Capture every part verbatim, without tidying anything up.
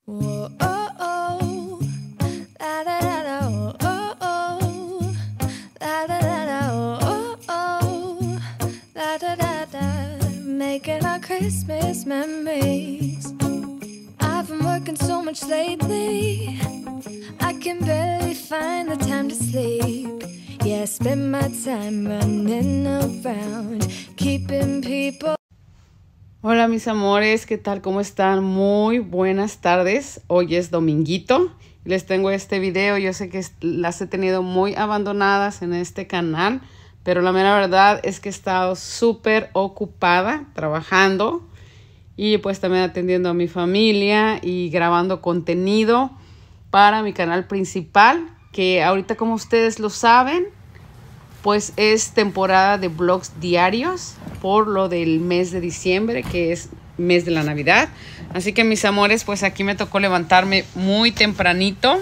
Whoa, oh, oh. La, la, la, la, oh, oh, oh. La, la, la, la, oh, oh, oh. La, da, da, da. Making our Christmas memories. I've been working so much lately, I can barely find the time to sleep. Yeah, I spend my time running around, keeping people. Hola mis amores, ¿qué tal? ¿Cómo están? Muy buenas tardes. Hoy es dominguito. Les tengo este video. Yo sé que las he tenido muy abandonadas en este canal, pero la mera verdad es que he estado súper ocupada trabajando y pues también atendiendo a mi familia y grabando contenido para mi canal principal, que ahorita, como ustedes lo saben, pues es temporada de vlogs diarios por lo del mes de diciembre, que es mes de la Navidad. Así que mis amores, pues aquí me tocó levantarme muy tempranito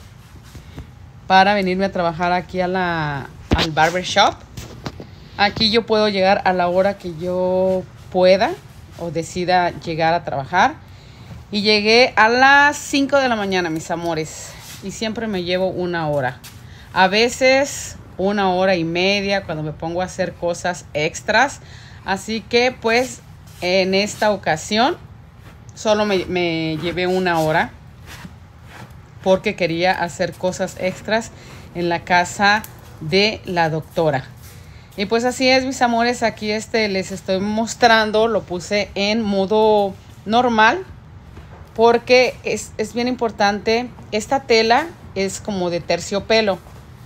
para venirme a trabajar aquí a la, al barbershop. Aquí yo puedo llegar a la hora que yo pueda o decida llegar a trabajar. Y llegué a las cinco de la mañana, mis amores. Y siempre me llevo una hora. A veces una hora y media cuando me pongo a hacer cosas extras. Así que pues en esta ocasión solo me, me llevé una hora porque quería hacer cosas extras en la casa de la doctora. Y pues así es, mis amores. Aquí este les estoy mostrando, lo puse en modo normal porque es, es bien importante. Esta tela es como de terciopelo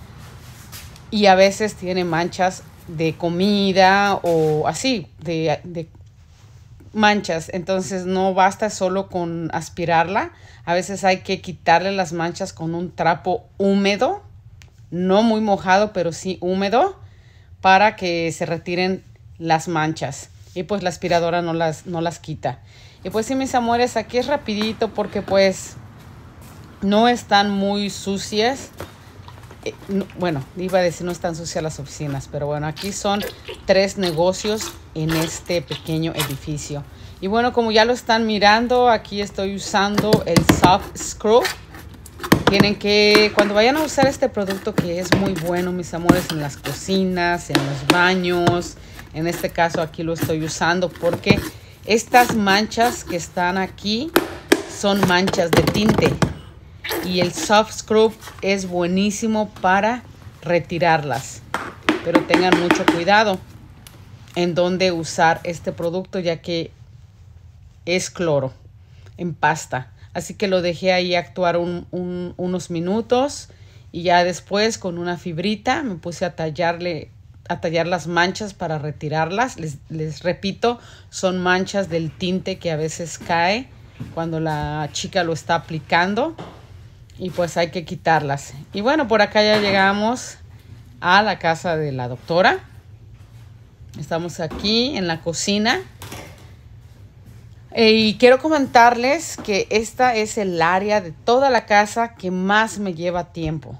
y a veces tiene manchas de comida o así, de, de manchas. Entonces no basta solo con aspirarla. A veces hay que quitarle las manchas con un trapo húmedo, no muy mojado, pero sí húmedo, para que se retiren las manchas. Y pues la aspiradora no las, no las quita. Y pues sí, mis amores, aquí es rapidito porque pues no están muy sucias. Eh, no, bueno, iba a decir no están sucias las oficinas, pero bueno, aquí son tres negocios en este pequeño edificio. Y bueno, como ya lo están mirando, aquí estoy usando el Soft Screw. Tienen que, cuando vayan a usar este producto, que es muy bueno, mis amores, en las cocinas, en los baños, en este caso aquí lo estoy usando porque estas manchas que están aquí son manchas de tinte. Y el Soft Scrub es buenísimo para retirarlas. Pero tengan mucho cuidado en dónde usar este producto, ya que es cloro en pasta. Así que lo dejé ahí actuar un, un, unos minutos. Y ya después con una fibrita me puse a tallarle, a tallar las manchas para retirarlas. Les, les repito, son manchas del tinte que a veces cae cuando la chica lo está aplicando. Y pues hay que quitarlas. Y bueno, por acá ya llegamos a la casa de la doctora. Estamos aquí en la cocina. Y quiero comentarles que esta es el área de toda la casa que más me lleva tiempo.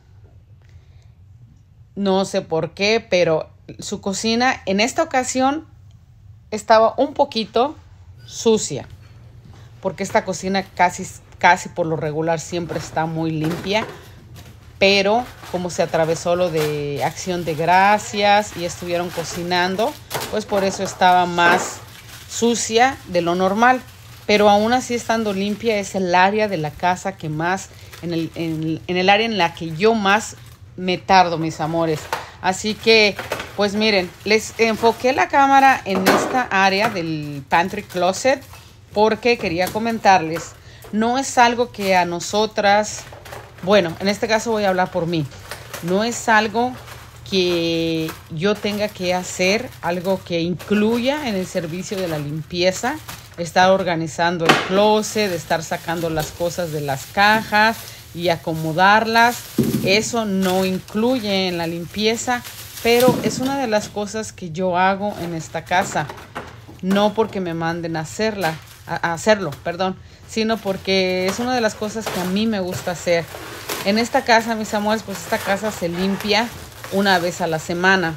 No sé por qué, pero su cocina en esta ocasión estaba un poquito sucia. Porque esta cocina casi... casi por lo regular siempre está muy limpia, pero como se atravesó lo de Acción de Gracias y estuvieron cocinando, pues por eso estaba más sucia de lo normal. Pero aún así, estando limpia, es el área de la casa que más, en el, en, en el área en la que yo más me tardo, mis amores. Así que, pues miren, les enfoqué la cámara en esta área del pantry closet porque quería comentarles. No es algo que a nosotras, bueno, en este caso voy a hablar por mí. No es algo que yo tenga que hacer, algo que incluya en el servicio de la limpieza. Estar organizando el closet, estar sacando las cosas de las cajas y acomodarlas. Eso no incluye en la limpieza, pero es una de las cosas que yo hago en esta casa. No porque me manden a hacerla, a, a hacerlo, perdón. Sino porque es una de las cosas que a mí me gusta hacer. En esta casa, mis amores, pues esta casa se limpia una vez a la semana.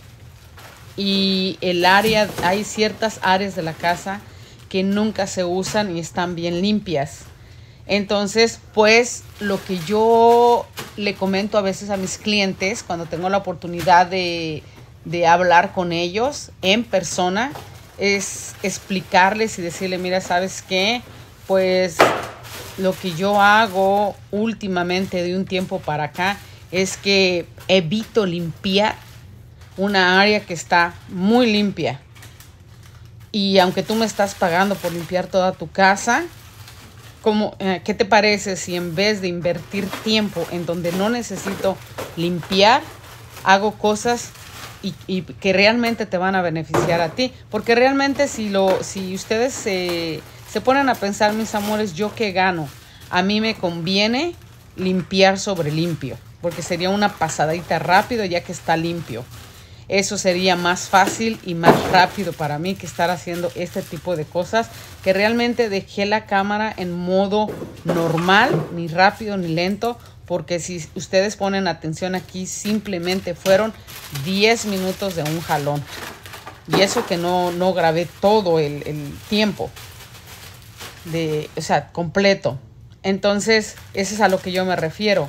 Y el área, hay ciertas áreas de la casa que nunca se usan y están bien limpias. Entonces, pues lo que yo le comento a veces a mis clientes cuando tengo la oportunidad de, de hablar con ellos en persona es explicarles y decirle, mira, ¿sabes qué? Pues lo que yo hago últimamente de un tiempo para acá es que evito limpiar una área que está muy limpia. Y aunque tú me estás pagando por limpiar toda tu casa, ¿cómo, eh, ¿qué te parece si en vez de invertir tiempo en donde no necesito limpiar, hago cosas y, y que realmente te van a beneficiar a ti? Porque realmente si, lo, si ustedes se, se ponen a pensar, mis amores, ¿yo qué gano? A mí me conviene limpiar sobre limpio, porque sería una pasadita rápido ya que está limpio. Eso sería más fácil y más rápido para mí que estar haciendo este tipo de cosas, que realmente dejé la cámara en modo normal, ni rápido ni lento, porque si ustedes ponen atención aquí, simplemente fueron diez minutos de un jalón. Y eso que no, no grabé todo el, el tiempo, de, o sea, completo. Entonces, eso es a lo que yo me refiero.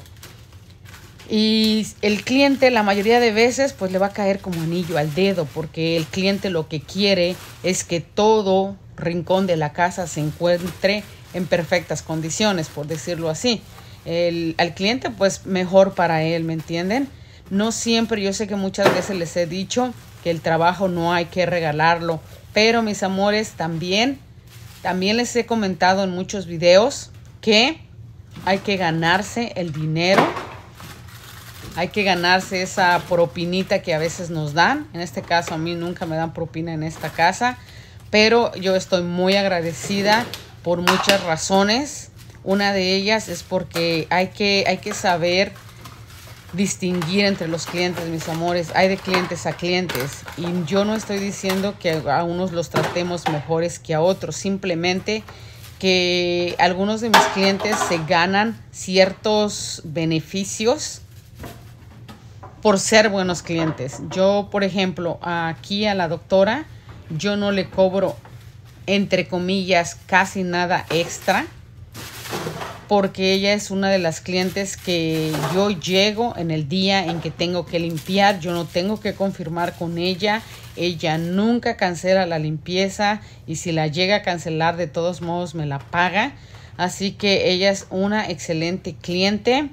Y el cliente la mayoría de veces pues le va a caer como anillo al dedo, porque el cliente lo que quiere es que todo rincón de la casa se encuentre en perfectas condiciones, por decirlo así. El, al cliente pues mejor para él, ¿me entienden? No siempre, yo sé que muchas veces les he dicho que el trabajo no hay que regalarlo, pero mis amores, también, también les he comentado en muchos videos que hay que ganarse el dinero. Hay que ganarse esa propinita que a veces nos dan. En este caso a mí nunca me dan propina en esta casa, pero yo estoy muy agradecida por muchas razones. Una de ellas es porque hay que, hay que saber distinguir entre los clientes, mis amores. Hay de clientes a clientes y yo no estoy diciendo que a unos los tratemos mejores que a otros. Simplemente que algunos de mis clientes se ganan ciertos beneficios por ser buenos clientes. Yo, por ejemplo, aquí a la doctora, yo no le cobro, entre comillas, casi nada extra, porque ella es una de las clientes que yo llego en el día en que tengo que limpiar. Yo no tengo que confirmar con ella. Ella nunca cancela la limpieza y si la llega a cancelar, de todos modos me la paga. Así que ella es una excelente cliente.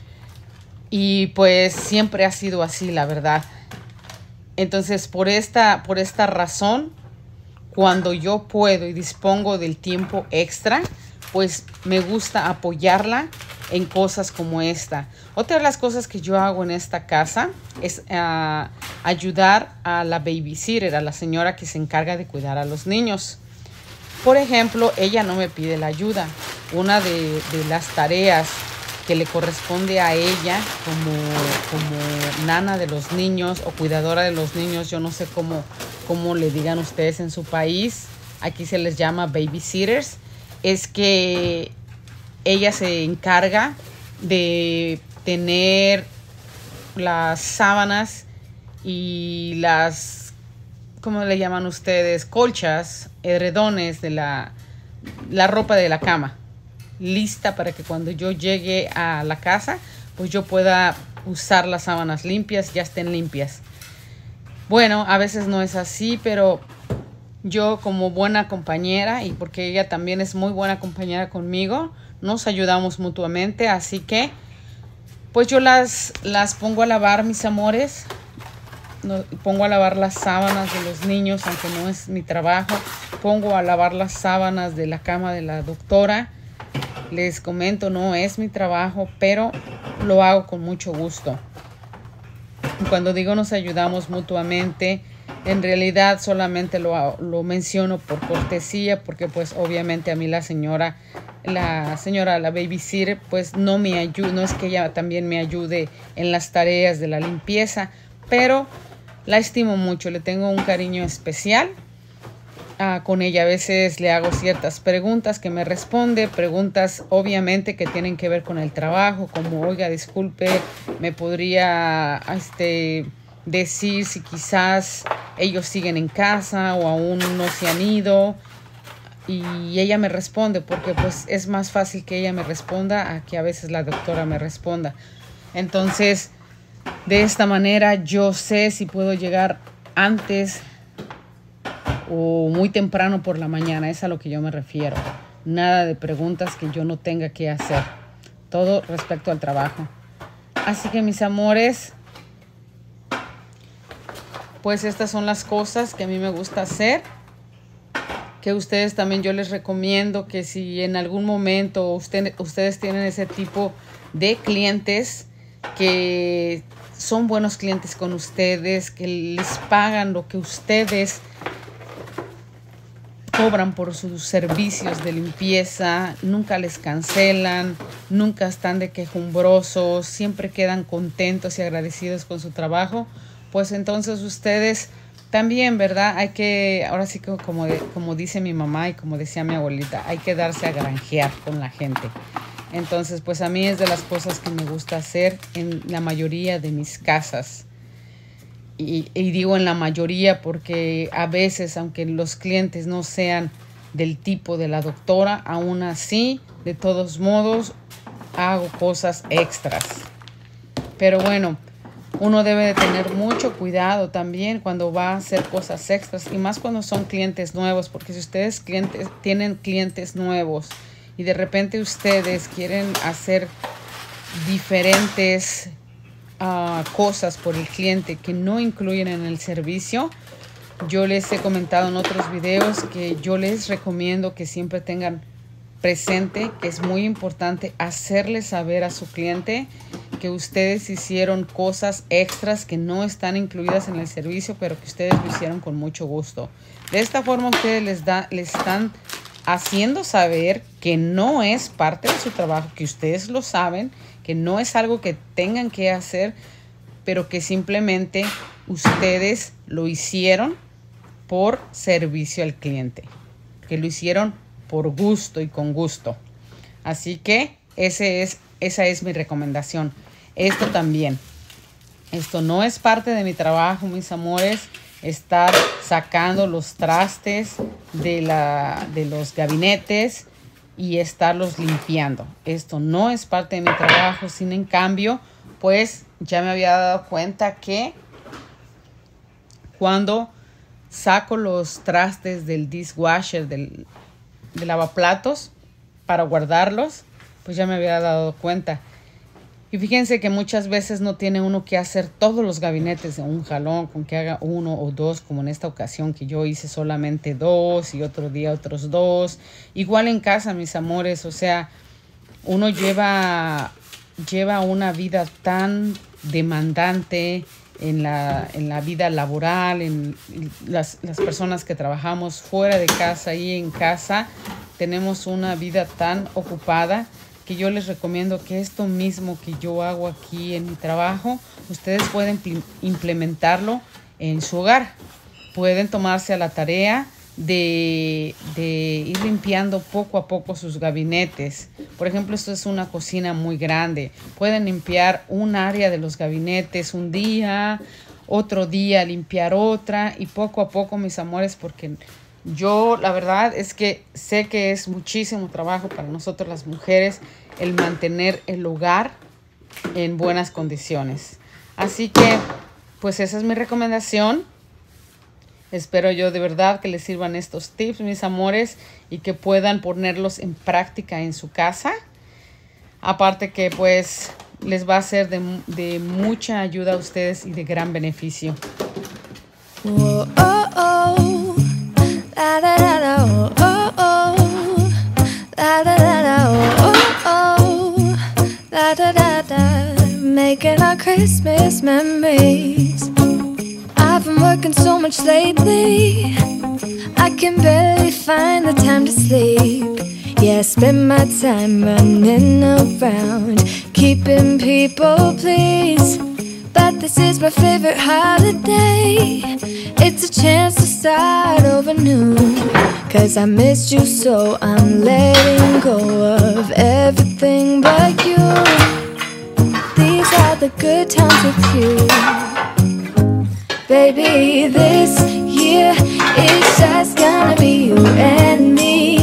Y pues siempre ha sido así, la verdad. Entonces, por esta, por esta razón, cuando yo puedo y dispongo del tiempo extra, pues me gusta apoyarla en cosas como esta. Otra de las cosas que yo hago en esta casa es uh, ayudar a la babysitter, a la señora que se encarga de cuidar a los niños. Por ejemplo, ella no me pide la ayuda. Una de, de las tareas que le corresponde a ella como, como nana de los niños o cuidadora de los niños, yo no sé cómo, cómo le digan ustedes en su país, aquí se les llama babysitters, es que ella se encarga de tener las sábanas y las, ¿cómo le llaman ustedes? Colchas, edredones de la, la ropa de la cama, lista para que cuando yo llegue a la casa, pues yo pueda usar las sábanas limpias, ya estén limpias. Bueno, a veces no es así, pero yo como buena compañera, y porque ella también es muy buena compañera conmigo, nos ayudamos mutuamente, así que pues yo las, las pongo a lavar, mis amores. No, pongo a lavar las sábanas de los niños, aunque no es mi trabajo. Pongo a lavar las sábanas de la cama de la doctora. Les comento, no es mi trabajo, pero lo hago con mucho gusto. Cuando digo nos ayudamos mutuamente, en realidad solamente lo, lo menciono por cortesía, porque pues obviamente a mí la señora, la señora, la babysitter, pues no me ayuda, no es que ella también me ayude en las tareas de la limpieza, pero la estimo mucho, le tengo un cariño especial. Uh, con ella a veces le hago ciertas preguntas que me responde, preguntas obviamente que tienen que ver con el trabajo, como, oiga, disculpe, me podría este, decir si quizás ellos siguen en casa o aún no se han ido. y ella me responde, porque pues es más fácil que ella me responda a que a veces la doctora me responda. Entonces, de esta manera yo sé si puedo llegar antes o muy temprano por la mañana. Es a lo que yo me refiero. Nada de preguntas que yo no tenga que hacer. Todo respecto al trabajo. Así que, mis amores, pues estas son las cosas que a mí me gusta hacer. Que ustedes también, yo les recomiendo que si en algún momento usted, ustedes tienen ese tipo de clientes que son buenos clientes con ustedes, que les pagan lo que ustedes cobran por sus servicios de limpieza, nunca les cancelan, nunca están de quejumbrosos, siempre quedan contentos y agradecidos con su trabajo, pues entonces ustedes también, ¿verdad? Hay que, ahora sí que como, como dice mi mamá y como decía mi abuelita, hay que darse a granjear con la gente. Entonces, pues a mí es de las cosas que me gusta hacer en la mayoría de mis casas. Y, y digo en la mayoría porque a veces, aunque los clientes no sean del tipo de la doctora, aún así, de todos modos, hago cosas extras. Pero bueno, uno debe de tener mucho cuidado también cuando va a hacer cosas extras y más cuando son clientes nuevos, porque si ustedes clientes, tienen clientes nuevos y de repente ustedes quieren hacer diferentes uh, cosas por el cliente que no incluyen en el servicio, yo les he comentado en otros videos que yo les recomiendo que siempre tengan presente que es muy importante hacerle saber a su cliente que ustedes hicieron cosas extras que no están incluidas en el servicio, pero que ustedes lo hicieron con mucho gusto. De esta forma ustedes les, da, les están haciendo saber que no es parte de su trabajo, que ustedes lo saben, que no es algo que tengan que hacer, pero que simplemente ustedes lo hicieron por servicio al cliente, que lo hicieron por gusto y con gusto. Así que ese es, esa es mi recomendación. Esto también. Esto no es parte de mi trabajo, mis amores. Estar sacando los trastes de, la, de los gabinetes y estarlos limpiando. Esto no es parte de mi trabajo. Sin en cambio, pues ya me había dado cuenta que cuando saco los trastes del dishwasher, del de lavaplatos para guardarlos, pues ya me había dado cuenta. Y fíjense que muchas veces no tiene uno que hacer todos los gabinetes de un jalón, con que haga uno o dos, como en esta ocasión que yo hice solamente dos y otro día otros dos. Igual en casa, mis amores, o sea, uno lleva, lleva una vida tan demandante en la, en la vida laboral, en las, las personas que trabajamos fuera de casa y en casa, tenemos una vida tan ocupada que yo les recomiendo que esto mismo que yo hago aquí en mi trabajo, ustedes pueden implementarlo en su hogar. Pueden tomarse a la tarea de, de ir limpiando poco a poco sus gabinetes. Por ejemplo, esto es una cocina muy grande. Pueden limpiar un área de los gabinetes un día, otro día limpiar otra y poco a poco, mis amores, porque yo la verdad es que sé que es muchísimo trabajo para nosotros las mujeres el mantener el hogar en buenas condiciones. Así que, pues esa es mi recomendación. Espero yo de verdad que les sirvan estos tips, mis amores, y que puedan ponerlos en práctica en su casa. Aparte que pues les va a ser de, de mucha ayuda a ustedes y de gran beneficio. Whoa, oh, oh. La, da, da, da, oh, oh, oh. La, da, da, da, oh, oh, oh. La, da, da, da. Making our Christmas memories. I've been working so much lately, I can barely find the time to sleep. Yeah, I spend my time running around, keeping people pleased. But this is my favorite holiday. It's a chance to start over new. Cause I missed you so I'm letting go of everything but you. These are the good times with you. Baby, this year it's just gonna be you and me.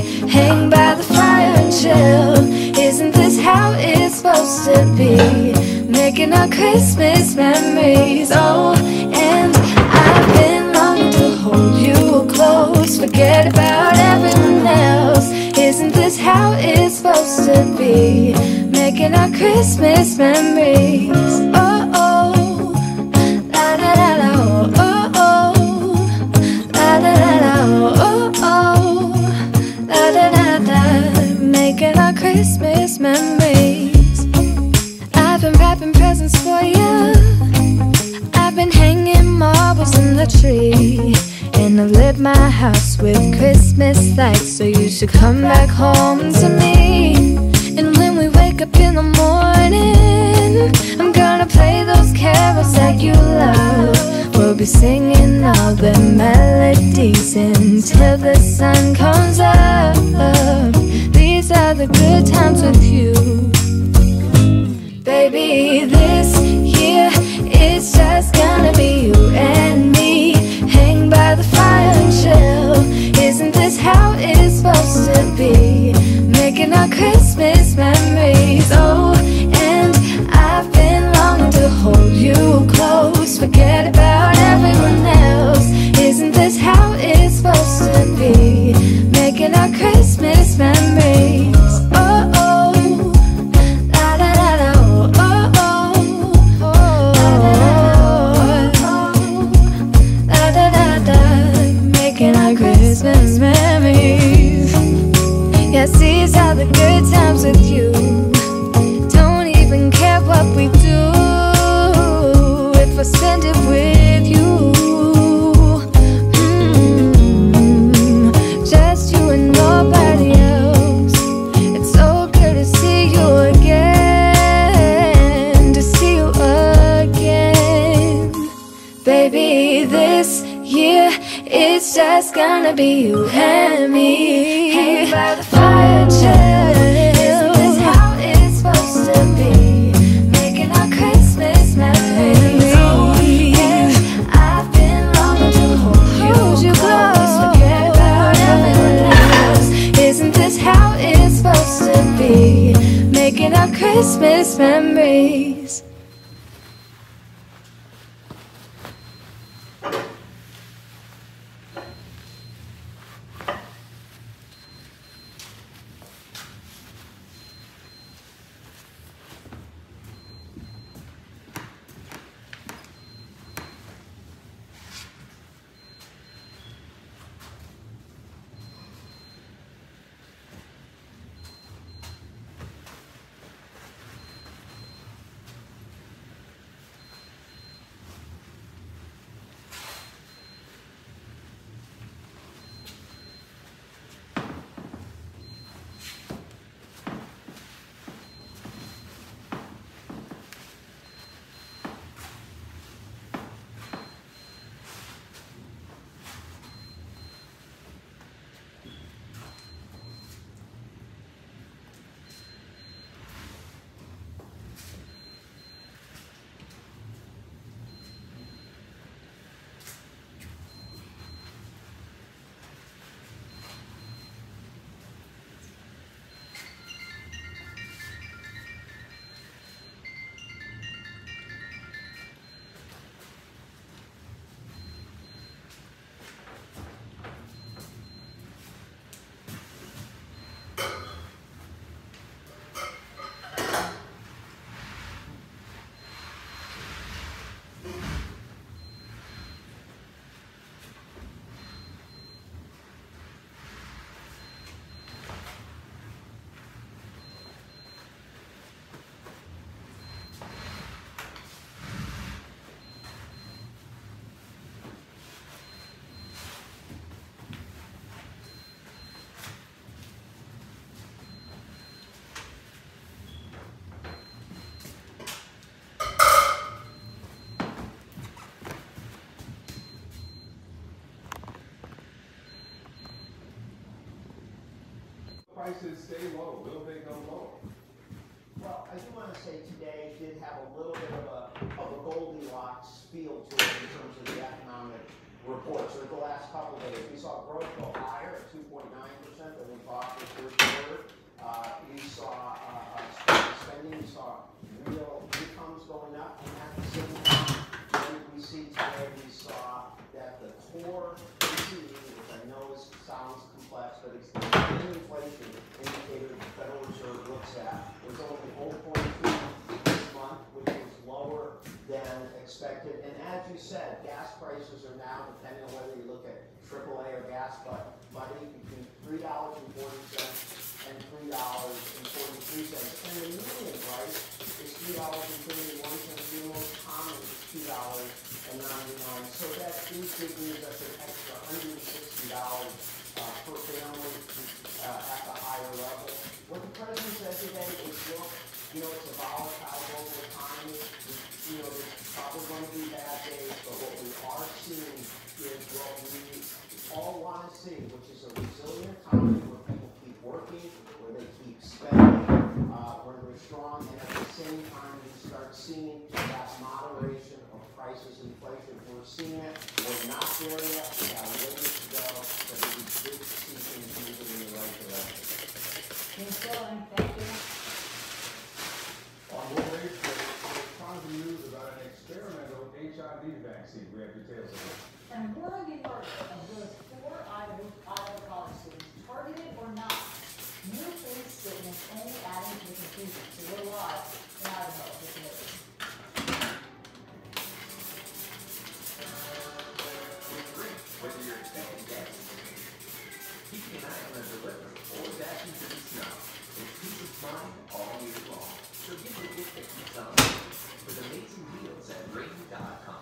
it's supposed to be, making our Christmas memories. Oh, and I've been longing to hold you close, forget about everyone else. Isn't this how it's supposed to be, making our Christmas memories? Oh, oh, la da da da, oh, oh, oh, la da da da, oh, oh, la da da da, making our Christmas memories. I've been wrapping presents for you, I've been hanging marbles in the tree, and I've lit my house with Christmas lights, so you should come back home to me. And when we wake up in the morning, I'm gonna play those carols that you love. We'll be singing all the melodies until the sun comes up. These are the good times with you. Baby, this year it's just gonna be you and me, hang by the fire and chill. Isn't this how it's supposed to be, making our Christmas memories? Oh, and I've been longing to hold you close, forget about everyone else. Isn't this how it's supposed to be, making our Christmas memories? Oh, oh, la da da da, oh, oh, oh, oh, la da da da, making our Christmas memories. Yes, these are the good times with you. Don't even care what we do if I spend it with you. Mm, just you and nobody else. It's so good to see you again, to see you again. Baby, this year it's just gonna be you and me, hanging by the fire chill. Isn't this how it's supposed to be, making our Christmas memories? Oh, and I've been longing to hold you close, forget about everyone else. Isn't this how it's supposed to be, making our Christmas memories? Prices stay low, will they go lower? Well, I do want to say today did have a little bit of a, of a Goldilocks feel to it in terms of the economic report. So the last couple of days, we saw growth go higher at two point nine percent than we thought for the first quarter. Uh, we saw uh, spending spending, we saw real incomes going up, and at the same time, what did we see today? We saw that the core P C E, which I know is, sounds complex, but it's the inflation indicator the Federal Reserve looks at, was only zero point two this month, which was lower than expected. And as you said, gas prices are now, depending on whether you look at triple A or gas, but money between three dollars and forty cents and three dollars and forty-three cents. And the median price is three dollars and thirty-one cents. The most common is two dollars and ninety-nine cents. So that is good news. That's an extra one hundred sixty dollars uh, per family uh, at the higher level. What the president said today is, look, you know, it's a volatile global economy. You know, there's probably going to be bad days, but what we are seeing is what we all want to see, which is a resilient economy where people keep working, where they keep spending, uh, where they're strong, and at the same time we start seeing that moderation of prices, inflation. We're seeing it. We're not there yet. We have a ways to go, but it is good to see things moving in the right direction. Thanks, Dylan. Thank you. On World AIDS Day, there's tons of news about an experimental H I V vaccine. We have details of it. And we're going to be part of those four Iowa, Iowa college students, targeted or not. New police statements only adding to the confusion. So we're live in Idaho with the news. It's free, whether you're expecting guests, keeping an eye on the delivery, or dashing through the snow. It's peace of mind all year long. So give the gift that keeps on with amazing deals at Brady dot com.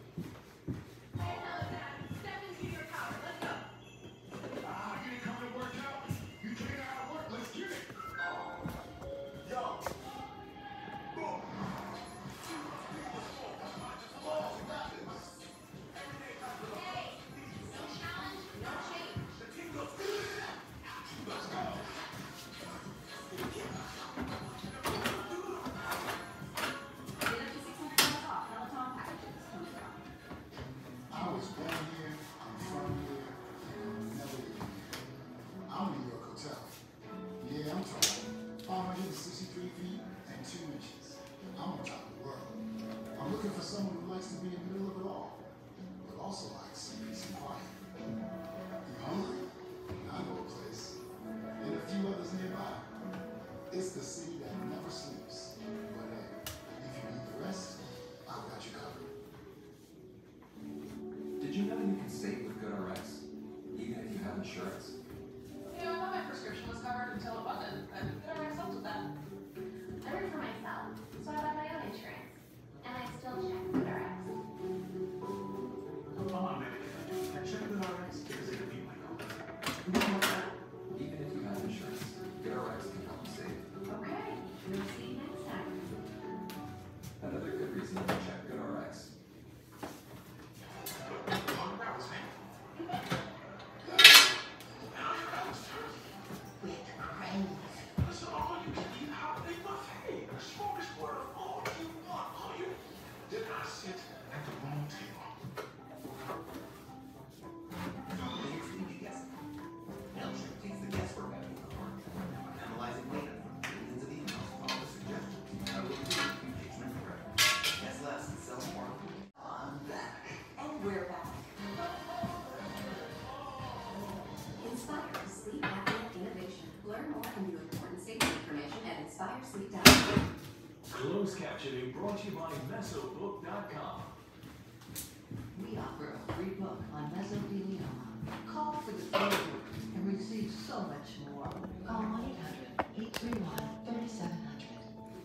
For someone who likes to be in the middle of it all, but also likes some peace and quiet. You're hungry? I know a place. And a few others nearby. It's the city that never sleeps. But hey, if you need the rest, I've got you covered. Did you know you can save with GoodRx, even if you have insurance? You know, I thought my prescription was covered until it wasn't, but GoodRx helped with that. I work for myself, so I buy my own insurance. And I still check GoodRx. I'm on Medicare. I check GoodRx because it could be my company. Even if you have insurance, GoodRx can help you save. Okay, we'll see you next time. Another good reason to check GoodRx. We're back. Inspire Sleep Apnea Innovation. Learn more and view important safety information at inspire sleep dot com. Closed captioning brought to you by mesobook dot com. We offer a free book on mesothelioma. Call for the free book and receive so much more. Call one eight hundred, eight three one, three seven zero zero.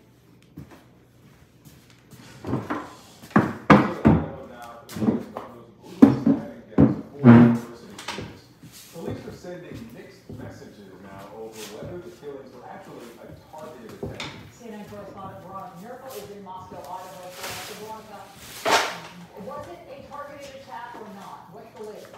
Police are sending mixed messages now over whether the killings were actually a targeted attack. C N N correspondent Veronica Miracle is in Moscow, Idaho. So Veronica, was it a targeted attack or not? What's the latest?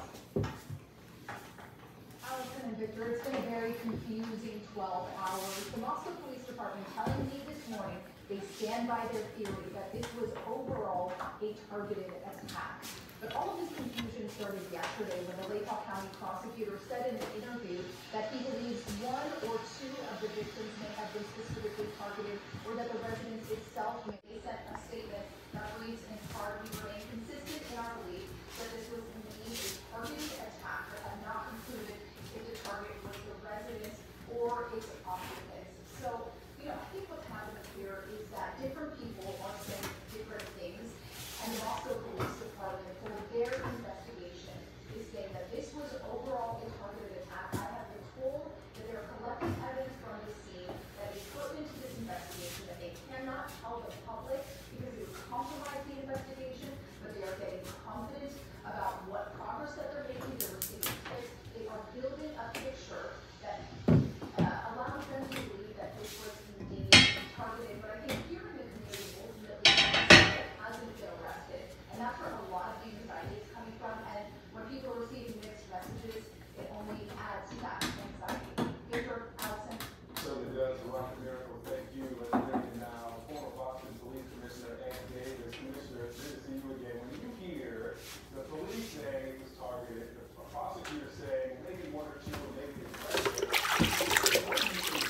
Allison and Victor, it's been a very confusing twelve hours. The Moscow Police Department telling me this morning they stand by their theory that this was overall a targeted attack. But all of this confusion started yesterday when the Lake Hawk County prosecutor said in an interview that he believes one or two of the victims may have been specifically targeted or or that the residence itself may sent a statement that reads in part, we remain consistent in our belief that this was indeed a targeted attack but have not concluded if the target was the residence or its occupants. So, you know, I think what's happening here is that different people are saying different things, and the Moscow Police Department, for their investigation, is saying that this was overall a targeted attack. I have been told that they're collecting evidence from the scene that is pertinent to this investigation, that they cannot tell the public because it would compromise the investigation, but they are getting confident about what progress that they're making. They're receiving tips. They are building a picture that uh, allows them to believe that this was indeed targeted. But I think here in the community, ultimately, it hasn't been arrested. And that's where a lot of the anxiety is coming from. And when people are receiving mixed messages, it only adds to that anxiety. Victor, Allison. So it does, Rocket Miracle. Thank you. Let's bring in now former Boston Police Commissioner Ann Davis. Commissioner, it's good to see you again. When you hear the police saying it was targeted, the prosecutor saying maybe one or two, maybe the president, what do you think?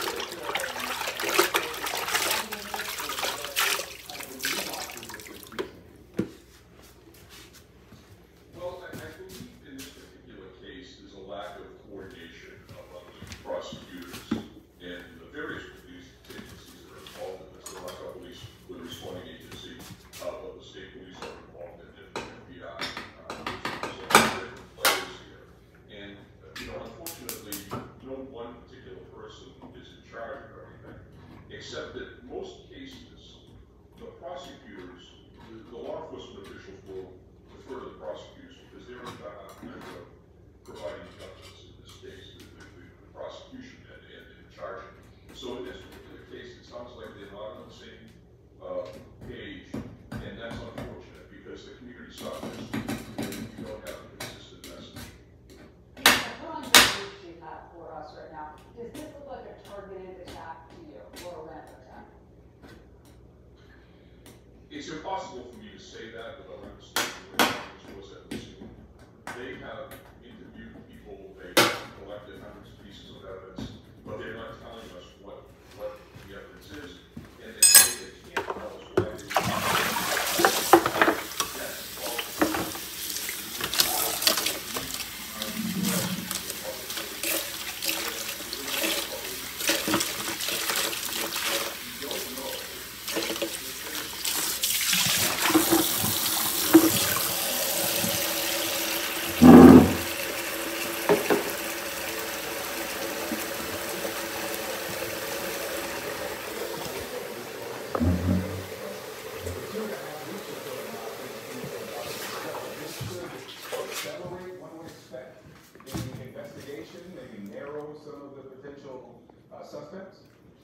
Well, I, I believe in this particular case, there's a lack of coordination among the prosecutors and the various police agencies that are involved in this. The Moscow Police, the responding agency, uh, but the state police are involved in it, the F B I, uh, there's a lot of different players here. And, uh, you know, unfortunately, no one particular person is in charge of everything, except that most cases, the prosecutors, the, the law enforcement officials will defer to the prosecutors because they're in charge of providing justice in this case, the, the, the prosecution and, and, and charging. So in this particular case, it sounds like they're not on the same uh, page, and that's unfortunate because the community suffers and you don't have a consistent message. Put on your issue hat for us right now. Does this look like a targeted attack to you or a random attack? It's impossible for me to say that without understanding where the was at the scene. They have interviewed people, they have collected hundreds of pieces of evidence, but they're not telling us what, what the evidence is. And they say they can't tell us why they did Accelerate, one would expect, the investigation, maybe narrow some of the potential uh, suspects?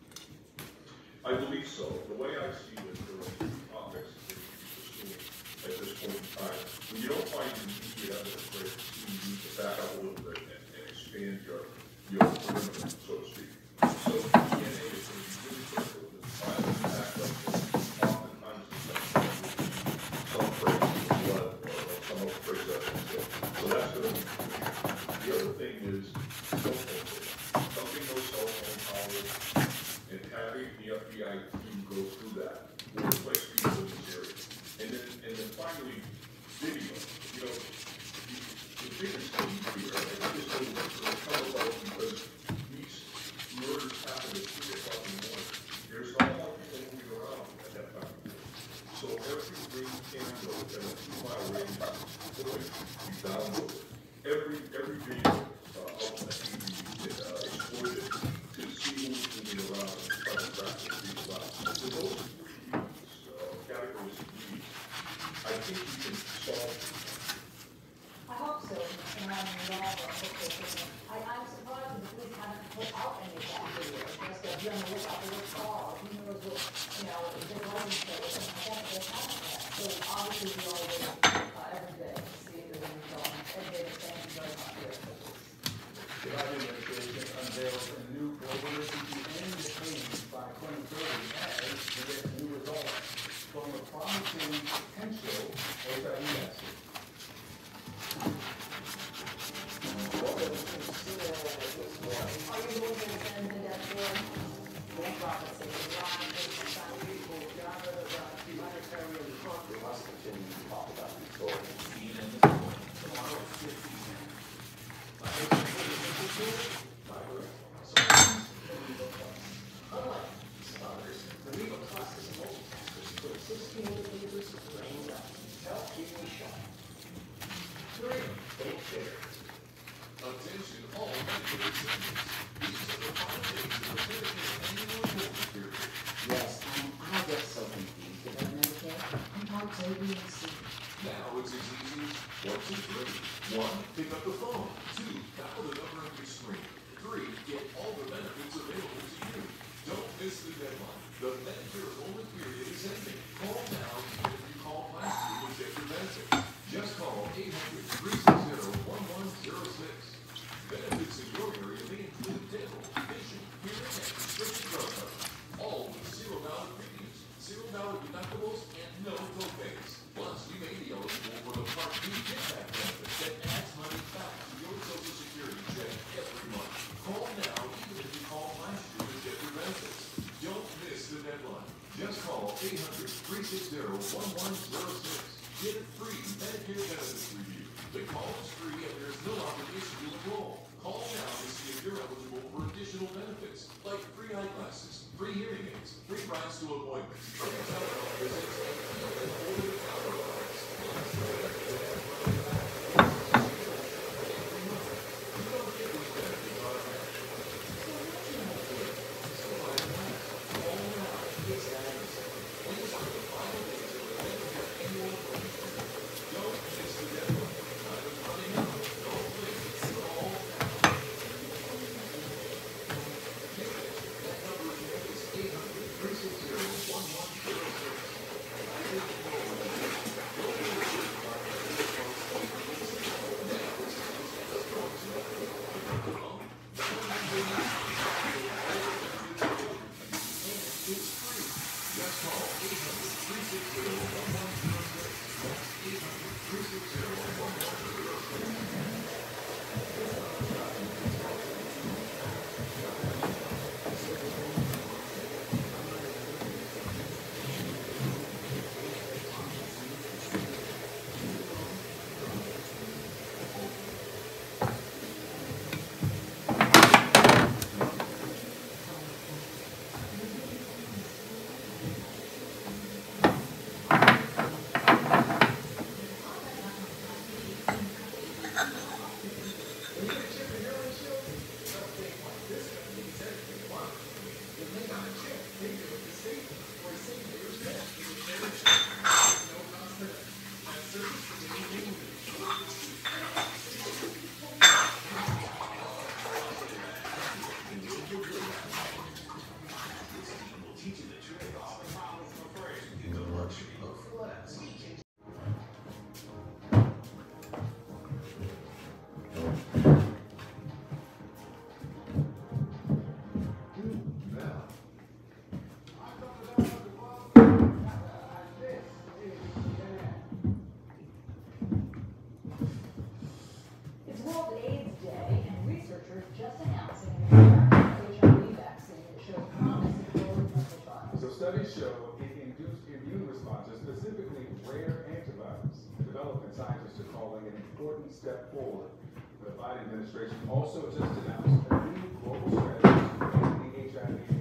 I believe so. The way I see it, there are two topics that you pursue at this point in time. When you don't find immediate evidence, right, you need to back up a little bit and, and expand your, your perimeter, so to speak. So D N A is going to be really critical. The violence backed up, oftentimes the suspect will be some trace of blood or, or some other trace evidence. So, so that's going to be the other thing is cell phone data. Something those cell phone towers and having the F B I team go through that will replace people in this area. And then, and then finally, video. You know, the, the biggest thing here, and this will, will come about because these murders happen at three o'clock in the morning. There's not a lot of people moving around at that time. So every ring camera within a two mile radius is going to be downloaded. Every, every video uh, outlet can be uh, exploited to see who's moving around and try to track those people out. So those three uh, categories of needs, I think we can solve. I hope so, and I'm involved, I hope so. I, I'm surprised that the police haven't put out any of that video, just that you're on the lookout for this car, who knows what, you know, if they're running for it, something like that, they haven't yet. So obviously we all wait uh, every day to see if there's any development, every day the same, very much here. The Biden administration unveils a new globalism to end the pain by twenty thirty as we get new results from the promising potential H I V vaccine. Are you going to send the death for nonprofit Yes, um, I get so confused about Medicare and parts A, B, and C. Now it's as easy as one, two, three. One, pick up the phone. Two, dial the number on your screen. Three, get all the benefits available to you. Don't miss the deadline. The Medicare enrollment period is ending. Call now even if you called last year to check your benefits. Just call eight hundred, three six zero, one one zero six. Benefits in your area may include dental, vision, hearing, and prescription drug coverage. All with zero dollar premiums, zero dollar deductibles, and no copays. Plus, you may be eligible for the Part B kickback benefit that adds money back to your Social Security check every month. Call now even if you called last year to get your benefits. Don't miss the deadline. Just call eight hundred, three six zero, one one zero six. Get a free Medicare benefits review. The call is free and there's no obligation to enroll. Call now to see if you're eligible for additional benefits like free eyeglasses, free hearing aids, free rides to appointments, free telehealth visits, and over-the-counter products. You don't get these benefits automatically. So what you have to do? So why not? Call now. It's that easy. These are the final days of the Medicare annual enrollment period. Don't miss the deadline. Time is running out. Don't wait. Call now. That number again is eight hundred, three six zero, one one zero six. I didn't know what to do. Don't be afraid of our Medicare folks. Now it's time to get us going to the Well, and it's free. Just call eight hundred, three six zero, one one zero six. That's eight hundred, three six zero, one one zero six. It's World AIDS Day, and researchers just announcing an H I V vaccine that shows promise in early clinical trials. So studies show it induced immune responses, specifically rare antibodies. The development scientists are calling an important step forward. The Biden administration also just announced a new global strategy to end the H I V